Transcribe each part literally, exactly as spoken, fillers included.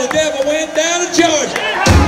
the devil went down to Georgia.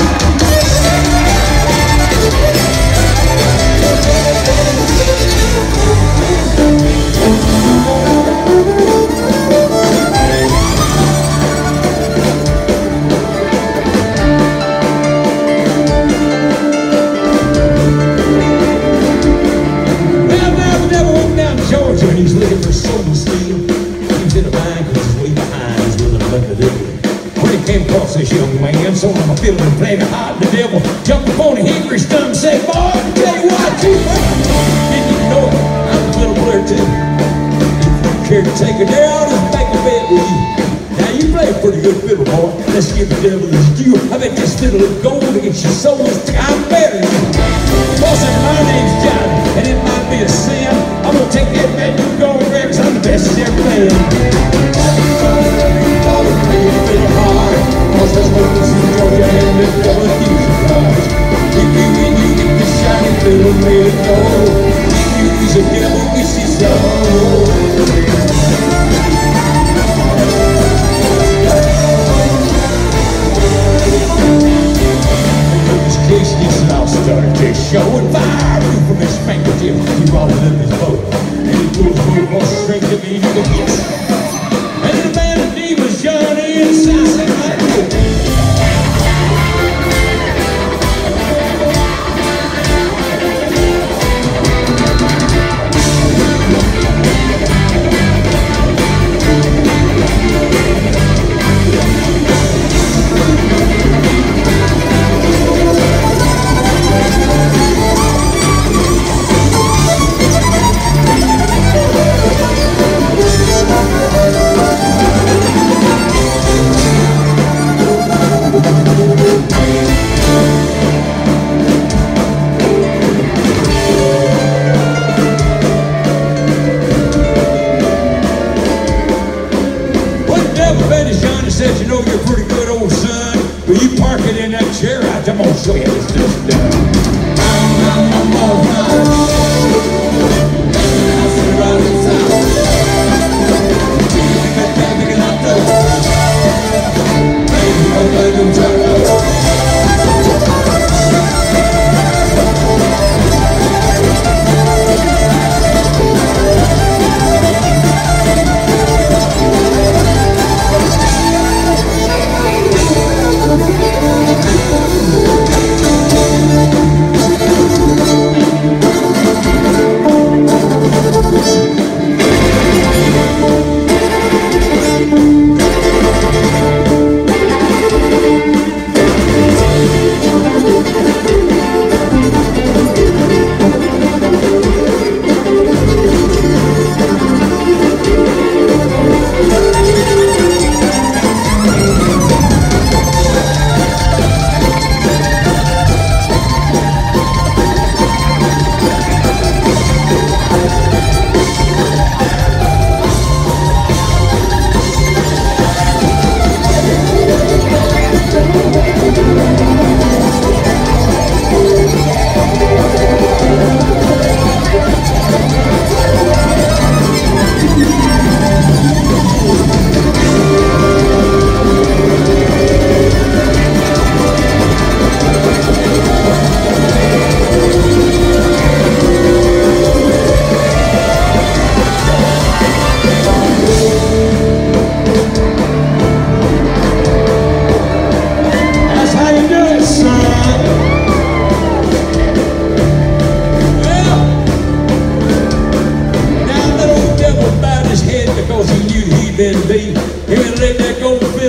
Well, now the devil went down to Georgia and he's looking for soul steel. He's in a bank, he's way behind, he's willing to look at it. When he came across this young man, so I'm feeling plenty hot. The devil jumped upon a hickory stump and said, boy, I can tell you what, you didn't even know it. I'm a little blur too. If you care to take it there, I'll just make a bet with you. Now you play a pretty good fiddle, boy. Let's give the devil his due. I bet this fiddle is gold against your soul. I'm better than you. Boss, my name's Johnny, and it might be a sin. I'm gonna take that bet you go and Rex. I'm the best that's ever been. Cause that's what we see Georgia and the devil fusion cars. If you and you get the shiny fiddle, let it go. If you use a devil, it's his soul. In this case, this lost started to show and fire from his handkerchief. He brought it up his boat, and he pulls both more strength to me to the kiss. And the man's name was Johnny and Sassy Mike. Said, you know, you're a pretty good old son. Will you park it in that chair? I'm gonna show you how this is done. I'm right inside.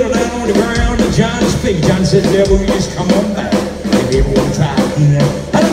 Johnny said, devil, you just come on back. If everyone tried to do that,